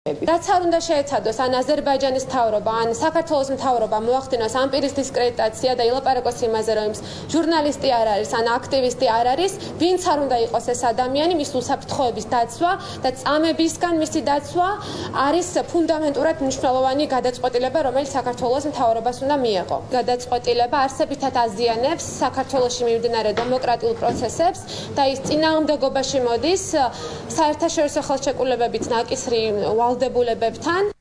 რაც არ უნდა შეეცადოს ან აზერბაიჯანის მთავრობა, ან საქართველოს მთავრობა მოახდინოს ამ პირის დისკრედიტაცია და ილაპარაკოს იმაზე, რომ ჟურნალისტი არ არის, ან აქტივისტი არ არის, ვინც არ უნდა იყოს ეს ადამიანი, მის უსაფრთხოების დაცვა და წამებისგან მისი დაცვა არის ფუნდამენტურად მნიშვნელოვანი გადაწყვეტილება, რომელიც საქართველოს მთავრობას უნდა მიეღო. გადაწყვეტილება არსებითად აზიანებს საქართველოში მიმდინარე დემოკრატიულ პროცესებს და ის წინააღმდეგობაში მოდის საერთაშორისო ხელშეკრულებებით ნაკისრი ვალდებულებებთან.